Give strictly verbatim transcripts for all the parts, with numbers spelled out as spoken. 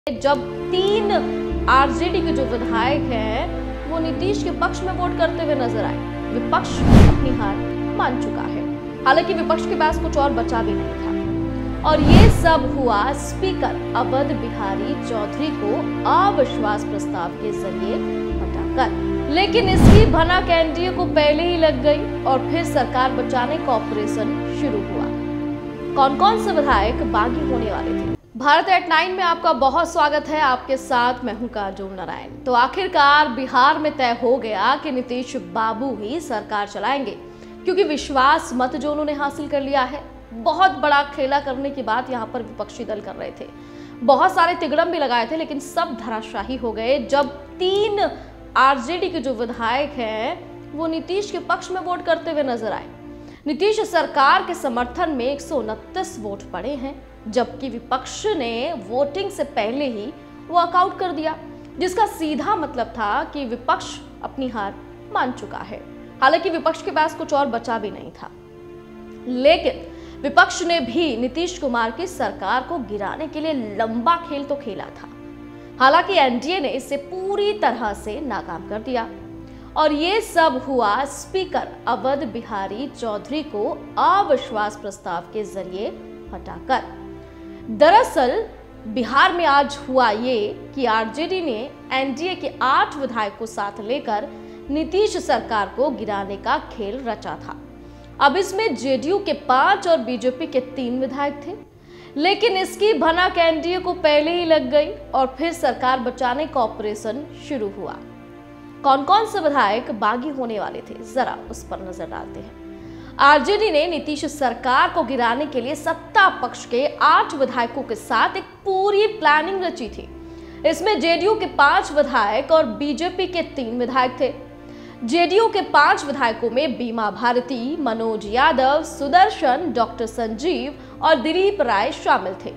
जब तीन आरजेडी के जो विधायक हैं वो नीतीश के पक्ष में वोट करते हुए नजर आए। विपक्ष अपनी हार मान चुका है। हालांकि विपक्ष के पास कुछ और बचा भी नहीं था और ये सब हुआ स्पीकर अवध बिहारी चौधरी को अविश्वास प्रस्ताव के जरिए हटाकर। लेकिन इसकी भनक एनडीए को पहले ही लग गई और फिर सरकार बचाने का ऑपरेशन शुरू हुआ। कौन कौन से विधायक बागी होने वाले थे? भारत एट नाइन में आपका बहुत स्वागत है। आपके साथ मैं हूं काजोल नारायण। तो आखिरकार बिहार में तय हो गया कि नीतीश बाबू ही सरकार चलाएंगे, क्योंकि विश्वास मत जो उन्होंने हासिल कर लिया है। बहुत बड़ा खेला करने की बात यहाँ पर विपक्षी दल कर रहे थे। बहुत सारे तिगड़म भी लगाए थे, लेकिन सब धराशाही हो गए जब तीन आरजेडी के जो विधायक हैं वो नीतीश के पक्ष में वोट करते हुए नजर आए। नीतीश सरकार के समर्थन में एक सौ उनतीस वोट पड़े हैं, जबकि विपक्ष ने वोटिंग से पहले ही वॉकआउट कर दिया, जिसका सीधा मतलब था कि विपक्ष अपनी हार मान चुका है। हालांकि विपक्ष के पास कुछ और बचा भी नहीं था, लेकिन विपक्ष ने भी नीतीश कुमार की सरकार को गिराने के लिए लंबा खेल तो खेला था। हालांकि एनडीए ने इसे पूरी तरह से नाकाम कर दिया और ये सब हुआ स्पीकर अवध बिहारी चौधरी को अविश्वास प्रस्ताव के जरिए हटाकर। दरअसल बिहार में आज हुआ ये कि आरजेडी ने एनडीए के आठ विधायक को साथ लेकर नीतीश सरकार को गिराने का खेल रचा था। अब इसमें जेडीयू के पांच और बीजेपी के तीन विधायक थे, लेकिन इसकी भनक एनडीए को पहले ही लग गई और फिर सरकार बचाने का ऑपरेशन शुरू हुआ। कौन कौन से विधायक बागी होने वाले थे, जरा उस पर नजर डालते हैं। आरजेडी ने नीतीश सरकार को गिराने के लिए सत्ता पक्ष के आठ विधायकों के साथ एक पूरी प्लानिंग रची थी। इसमें जेडीयू के पांच विधायक और बीजेपी के तीन विधायक थे। जेडीयू के पांच विधायकों में बीमा भारती, मनोज यादव, सुदर्शन, डॉक्टर संजीव और दिलीप राय शामिल थे।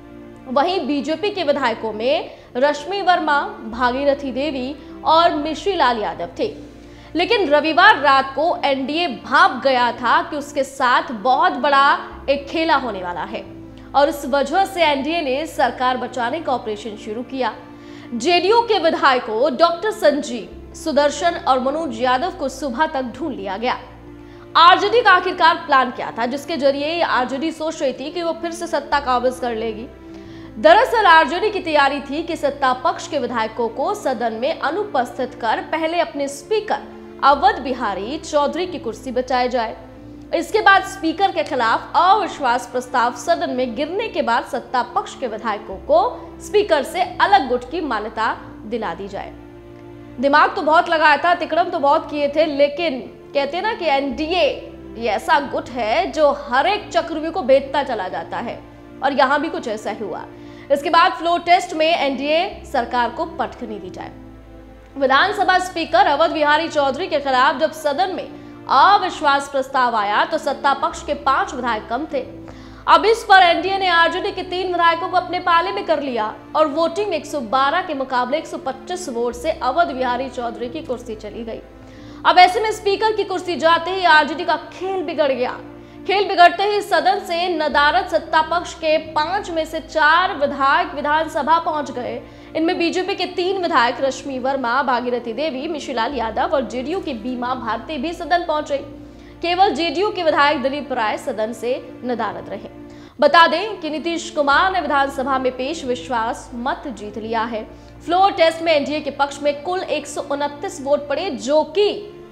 वहीं बीजेपी के विधायकों में रश्मि वर्मा, भागीरथी देवी और मिश्री लाल यादव थे। लेकिन रविवार रात को एनडीए भाप गया था कि उसके साथ बहुत बड़ा एक खेला होने वाला है और इस वजह से एनडीए ने सरकार बचाने का ऑपरेशन शुरू किया। जेडीयू के विधायकों डॉक्टर संजीव, सुदर्शन और मनोज यादव को सुबह तक ढूंढ लिया गया। आरजेडी का आखिरकार प्लान क्या था, जिसके जरिए आरजेडी सोच रही थी कि वो फिर से सत्ता काबिज कर लेगी? दरअसल आरजेडी की तैयारी थी कि सत्ता पक्ष के विधायकों को सदन में अनुपस्थित कर पहले अपने स्पीकर अवध बिहारी चौधरी की कुर्सी बचाई जाए। इसके बाद स्पीकर के खिलाफ अविश्वास प्रस्ताव सदन में गिरने के बाद सत्ता पक्ष के विधायकों को स्पीकर से अलग गुट की मान्यता दिला दी जाए। दिमाग तो बहुत लगाया था, तिकड़म तो बहुत किए थे, लेकिन कहते ना कि एनडीए ये ऐसा गुट है जो हर एक चक्रव्यूह को भेदता चला जाता है और यहां भी कुछ ऐसा ही हुआ। इसके बाद फ्लोर टेस्ट में एनडीए सरकार को पटखनी दी जाए। विधानसभा स्पीकर अवध बिहारी चौधरी के खिलाफ जब सदन में अविश्वास प्रस्ताव आया तो सत्ता पक्ष के पांच विधायक कम थे। अब इस पर एनडीए ने आरजेडी के तीन विधायकों को अपने पाले में कर लिया और वोटिंग में एक सौ बारह के मुकाबले एक सौ पच्चीस वोट से अवध बिहारी चौधरी की कुर्सी चली गई। अब ऐसे में स्पीकर की कुर्सी जाते ही आरजेडी का खेल बिगड़ गया। खेल बिगड़ते ही सदन से नदारद सत्ता पक्ष के पांच में से चार विधायक विधानसभा पहुंच गए। इनमें बीजेपी के तीन विधायक रश्मि वर्मा, भागीरथी देवी, मिश्री लाल यादव और जेडीयू की बीमा भारती भी सदन पहुंचे। केवल जेडीयू के विधायक दिलीप राय सदन से नदारद रहे। बता दें कि नीतीश कुमार ने विधानसभा में पेश विश्वास मत जीत लिया है। फ्लोर टेस्ट में एनडीए के पक्ष में कुल एक सौ उनतीस वोट पड़े, जो कि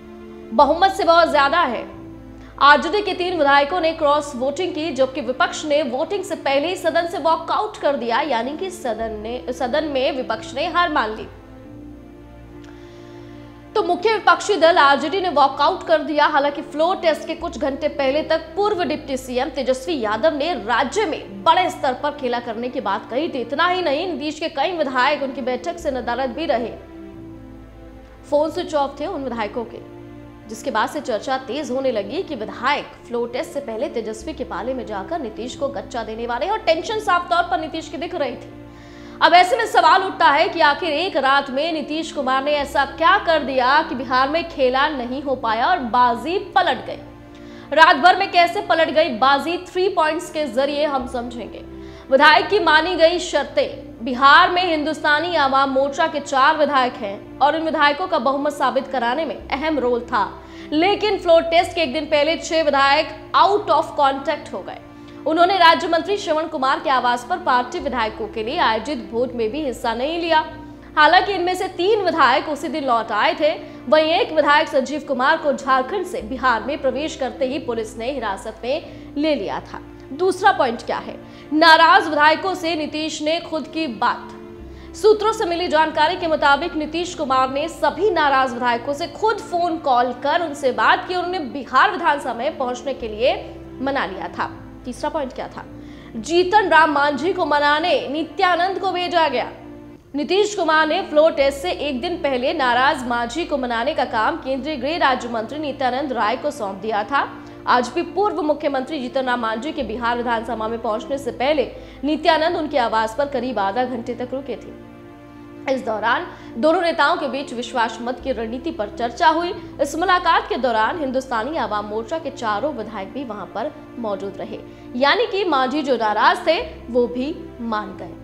बहुमत से बहुत ज्यादा है। आरजेडी के तीन विधायकों ने क्रॉस वोटिंग की, जबकि विपक्ष ने वोटिंग से पहले ही सदन से वॉकआउट कर दिया, यानी कि सदन ने सदन में विपक्ष ने हार मान ली। तो मुख्य विपक्षी दल आरजेडी ने वॉकआउट कर दिया। हालांकि फ्लोर टेस्ट के कुछ घंटे पहले तक पूर्व डिप्टी सीएम तेजस्वी यादव ने राज्य में बड़े स्तर पर खेला करने की बात कही थी। इतना ही नहीं, नीतीश के कई विधायक उनकी बैठक से नदारद भी रहे। फोन स्विच ऑफ थे उन विधायकों के, जिसके बाद से चर्चा तेज होने लगी कि विधायक फ्लोर टेस्ट से पहले तेजस्वी के पाले में जाकर नीतीश को गच्चा देने वाले, और टेंशन साफ तौर पर नीतीश की दिख रही थी। अब ऐसे में सवाल उठता है कि आखिर एक रात में नीतीश कुमार ने ऐसा क्या कर दिया कि बिहार में खेला नहीं हो पाया और बाजी पलट गई। रात भर में कैसे पलट गई बाजी, थ्री पॉइंट्स के जरिए हम समझेंगे। विधायक की मानी गई शर्तें, बिहार में हिंदुस्तानी आवाम मोर्चा के चार विधायक हैं और इन विधायकों का बहुमत साबित कराने में अहम रोल था, लेकिन फ्लोर टेस्ट के एक दिन पहले छह विधायक आउट ऑफ कॉन्टेक्ट हो गए। उन्होंने राज्य मंत्री श्रवण कुमार के आवास पर पार्टी विधायकों के लिए आयोजित भोज में भी हिस्सा नहीं लिया। हालांकि इनमें से तीन विधायक उसी दिन लौट आए थे। वहीं एक विधायक संजीव कुमार को झारखंड से बिहार में प्रवेश करते ही पुलिस ने हिरासत में ले लिया था। दूसरा पॉइंट क्या है? नाराज विधायकों से नीतीश ने खुद की बात। सूत्रों से मिली जानकारी के मुताबिक नीतीश कुमार ने सभी नाराज विधायकों से खुद फोन कॉल कर उनसे बात की और उन्हें बिहार विधानसभा में पहुंचने के लिए मना लिया था। तीसरा पॉइंट क्या था? जीतन राम मांझी को मनाने नित्यानंद को भेजा गया। नीतीश कुमार ने फ्लोर टेस्ट से एक दिन पहले नाराज मांझी को मनाने का काम केंद्रीय गृह राज्य मंत्री नित्यानंद राय को सौंप दिया था। आज भी पूर्व मुख्यमंत्री जीतन राम मांझी के बिहार विधानसभा में पहुंचने से पहले नित्यानंद उनके आवास पर करीब आधा घंटे तक रुके थे। इस दौरान दोनों नेताओं के बीच विश्वास मत की रणनीति पर चर्चा हुई। इस मुलाकात के दौरान हिंदुस्तानी आवाम मोर्चा के चारों विधायक भी वहां पर मौजूद रहे, यानी कि मांझी जो नाराज थे वो भी मान गए।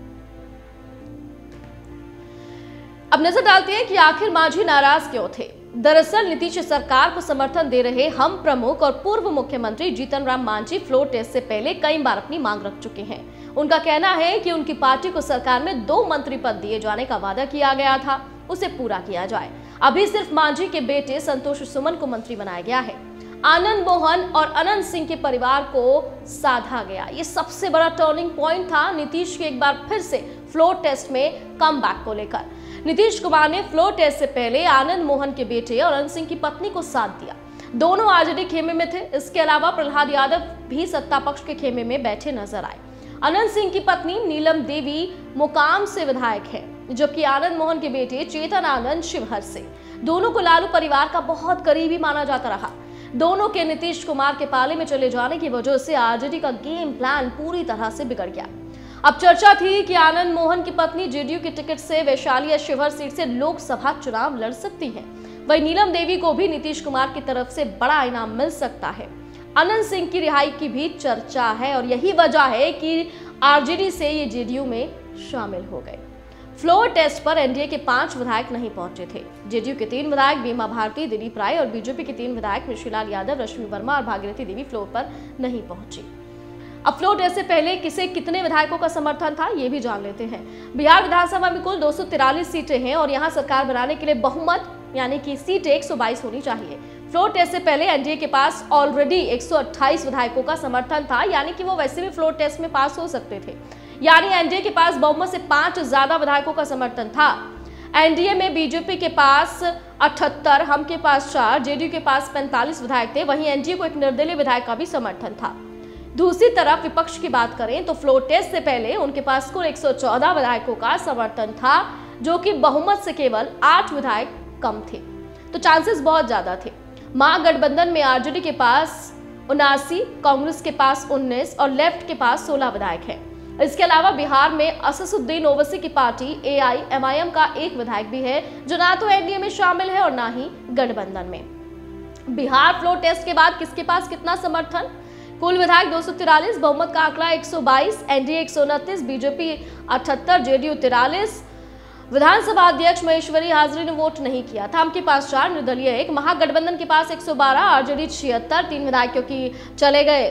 अब नजर डालते हैं कि आखिर मांझी नाराज क्यों थे। दरअसल नीतीश सरकार को समर्थन दे रहे हम प्रमुख और पूर्व मुख्यमंत्री जीतन राम मांझी फ्लोर टेस्ट से पहले कई बार अपनी मांग रख चुके हैं। उनका कहना है कि उनकी पार्टी को सरकार में दो मंत्री पद दिए जाने का वादा किया गया था, उसे पूरा किया जाए। अभी सिर्फ मांझी के बेटे संतोष सुमन को मंत्री बनाया गया है। आनंद मोहन और अनंत सिंह के परिवार को साधा गया। ये सबसे बड़ा टर्निंग पॉइंट था नीतीश के एक बार फिर से फ्लोर टेस्ट में कमबैक को लेकर। नीतीश कुमार ने फ्लोर टेस्ट से पहले आनंद मोहन के बेटे और अनंत सिंह की पत्नी को साथ दिया। दोनों आरजेडी खेमे में थे। इसके अलावा प्रहलाद यादव भी सत्ता पक्ष के खेमे में बैठे नजर आए। अनंत सिंह की पत्नी नीलम देवी मुकाम से विधायक है, जबकि आनंद मोहन के बेटे चेतन आनंद शिवहर से। दोनों को लालू परिवार का बहुत करीबी माना जाता रहा। दोनों के नीतीश कुमार के पाले में चले जाने की वजह से आरजेडी का गेम प्लान पूरी तरह से बिगड़ गया। अब चर्चा थी कि आनंद मोहन की पत्नी जेडीयू की टिकट से वैशाली या शिवहर सीट से लोकसभा चुनाव लड़ सकती हैं। वहीं नीलम देवी को भी नीतीश कुमार की तरफ से बड़ा इनाम मिल सकता है। अनंत सिंह की रिहाई की भी चर्चा है और यही वजह है कि आरजेडी से ये जेडीयू में शामिल हो गए। फ्लोर टेस्ट पर एनडीए के पांच विधायक नहीं पहुंचे थे। जेडीयू के तीन विधायक बीमा भारती, दिलीप राय और बीजेपी के तीन विधायक ऋषिलाल यादव, रश्मि वर्मा और भागीरथी देवी फ्लोर पर नहीं पहुंची। अब फ्लोर टेस्ट से पहले किसे कितने विधायकों का समर्थन था ये भी जान लेते हैं। बिहार विधानसभा में कुल दो सौ तिरालीस सीटें हैं और यहाँ सरकार बनाने के लिए बहुमत यानी कि सीटें एक सौ बाईस होनी चाहिए। फ्लोर टेस्ट से पहले एनडीए के पास ऑलरेडी एक सौ अट्ठाईस विधायकों का समर्थन था, यानी कि वो वैसे भी फ्लोर टेस्ट में पास हो सकते थे। यानी एनडीए के पास बहुमत से पांच ज्यादा विधायकों का समर्थन था। एनडीए में बीजेपी के पास अठहत्तर, हम के पास चार, जेडीयू के पास पैंतालीस विधायक थे। वहीं एनडीए को एक निर्दलीय विधायक का भी समर्थन था। दूसरी तरफ विपक्ष की बात करें तो फ्लोर टेस्ट से पहले उनके पास कुल एक सौ चौदह विधायकों का समर्थन था, जो कि बहुमत से केवल आठ विधायक कम थे, तो चांसेस बहुत ज्यादा थे। महागठबंधन में आरजेडी के पास उनासी, कांग्रेस के पास उन्नीस और लेफ्ट के पास सोलह विधायक हैं। इसके अलावा बिहार में असदुद्दीन ओवैसी की पार्टी एआईएमआईएम का एक विधायक भी है, जो ना तो एनडीए में शामिल है और ना ही गठबंधन में। बिहार फ्लोर टेस्ट के बाद किसके पास कितना समर्थन? कुल विधायक दो सौ तिरालीस, बहुमत का आंकड़ा एक सौ बाईस, एनडीए एक सौ उनतीस, बीजेपी अठहत्तर, जेडीयू तिरालीस। विधानसभा अध्यक्ष महेश्वरी हाजरी ने वोट नहीं किया था। हम के पास चार, निर्दलीय एक। महागठबंधन के पास एक सौ बारह, आरजेडी छिहत्तर, तीन विधायक क्योंकि चले गए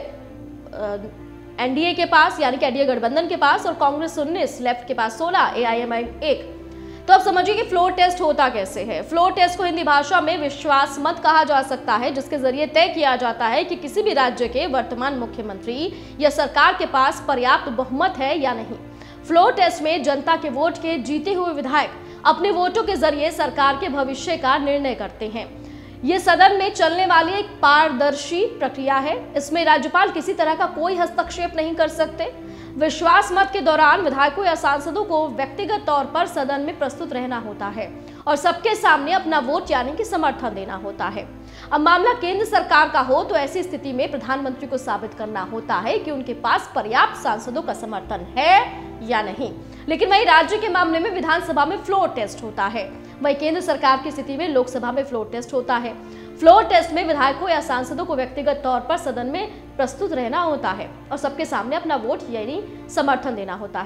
एनडीए के पास यानी कि एनडीए गठबंधन के पास, और कांग्रेस उन्नीस, लेफ्ट के पास सोलह, एआईएमआईएम एक। तो अब समझिए कि फ्लोर टेस्ट होता कैसे है। फ्लोर टेस्ट को हिंदी भाषा में विश्वास मत कहा जा सकता है, जिसके जरिए तय किया जाता है कि किसी भी राज्य के वर्तमान मुख्यमंत्री या सरकार के पास पर्याप्त बहुमत है या नहीं। फ्लोर टेस्ट में जनता के वोट के जीते हुए विधायक अपने वोटों के जरिए सरकार के भविष्य का निर्णय करते हैं। ये सदन में चलने वाली एक पारदर्शी प्रक्रिया है। इसमें राज्यपाल किसी तरह का कोई हस्तक्षेप नहीं कर सकते। विश्वास मत के दौरान विधायकों या सांसदों को व्यक्तिगत तौर पर सदन में प्रस्तुत रहना होता है और सबके सामने अपना वोट यानी कि समर्थन देना होता है। अब मामला केंद्र सरकार का हो तो ऐसी स्थिति में प्रधानमंत्री को साबित करना होता है कि उनके पास पर्याप्त सांसदों का समर्थन है या नहीं। लेकिन वही राज्य के मामले में विधानसभा में फ्लोर टेस्ट होता है, वही केंद्र सरकार की स्थिति में लोकसभा में फ्लोर टेस्ट होता है। फ्लोर टेस्ट में विधायकों या सांसदों को व्यक्तिगत तौर पर सदन में प्रस्तुत रहना होता है और सबके सामने अपना वोट यानी समर्थन देना होता है।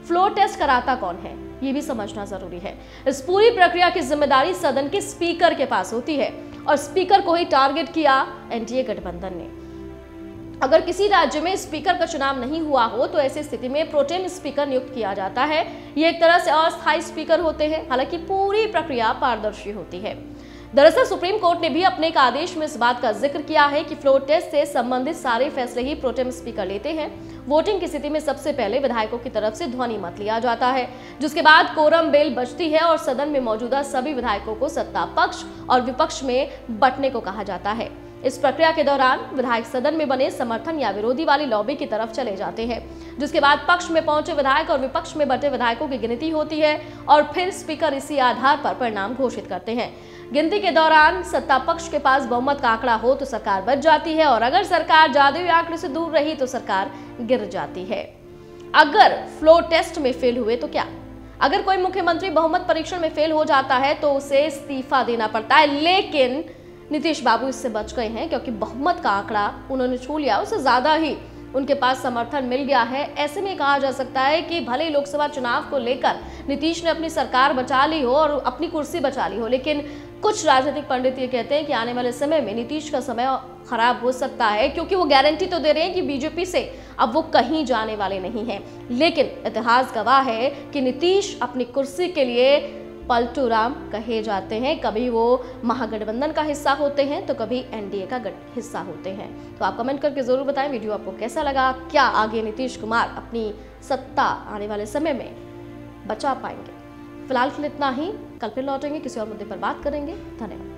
फ्लोर टेस्ट कराता कौन है, ये भी समझना जरूरी है। इस पूरी प्रक्रिया की जिम्मेदारी सदन के स्पीकर के पास होती है और स्पीकर को ही टारगेट किया एनडीए गठबंधन ने। अगर किसी राज्य में स्पीकर का चुनाव नहीं हुआ हो तो ऐसी स्थिति में प्रोटेम स्पीकर नियुक्त किया जाता है। ये एक तरह से अस्थायी स्पीकर होते हैं, हालांकि पूरी प्रक्रिया पारदर्शी होती है। दरअसल सुप्रीम कोर्ट ने भी अपने एक आदेश में इस बात का जिक्र किया है कि फ्लोर टेस्ट से संबंधित सारे फैसले ही प्रोटेम स्पीकर लेते हैं। वोटिंग की स्थिति में सबसे पहले विधायकों की तरफ से ध्वनि मत लिया जाता है, जिसके बाद कोरम बेल बजती है और सदन में मौजूदा सभी विधायकों को सत्ता पक्ष और विपक्ष में बंटने को कहा जाता है। इस प्रक्रिया के दौरान विधायक सदन में बने समर्थन या विरोधी वाली लॉबी की तरफ चले जाते हैं, जिसके बाद पक्ष में पहुंचे विधायक और विपक्ष में बटे विधायकों की गिनती होती है और फिर स्पीकर इसी आधार पर परिणाम घोषित करते हैं। गिनती के दौरान सत्ता पक्ष के पास बहुमत का आंकड़ा हो तो सरकार बच जाती है और अगर सरकार जादुई आंकड़े से दूर रही तो सरकार गिर जाती है। अगर फ्लोर टेस्ट में फेल हुए तो क्या? अगर कोई मुख्यमंत्री बहुमत परीक्षण में फेल हो जाता है तो उसे इस्तीफा देना पड़ता है, लेकिन नीतीश बाबू इससे बच गए हैं क्योंकि बहुमत का आंकड़ा उन्होंने छू लिया, उससे ज्यादा ही उनके पास समर्थन मिल गया है। ऐसे में कहा जा सकता है कि भले लोकसभा चुनाव को लेकर नीतीश ने अपनी सरकार बचा ली हो और अपनी कुर्सी बचा ली हो, लेकिन कुछ राजनीतिक पंडित ये कहते हैं कि आने वाले समय में नीतीश का समय खराब हो सकता है, क्योंकि वो गारंटी तो दे रहे हैं कि बीजेपी से अब वो कहीं जाने वाले नहीं हैं। लेकिन इतिहास गवाह है कि नीतीश अपनी कुर्सी के लिए पलटू राम कहे जाते हैं। कभी वो महागठबंधन का हिस्सा होते हैं तो कभी एनडीए का हिस्सा होते हैं। तो आप कमेंट करके जरूर बताएं वीडियो आपको कैसा लगा। क्या आगे नीतीश कुमार अपनी सत्ता आने वाले समय में बचा पाएंगे? फिलहाल के लिए इतना ही। कल फिर लौटेंगे, किसी और मुद्दे पर बात करेंगे। धन्यवाद।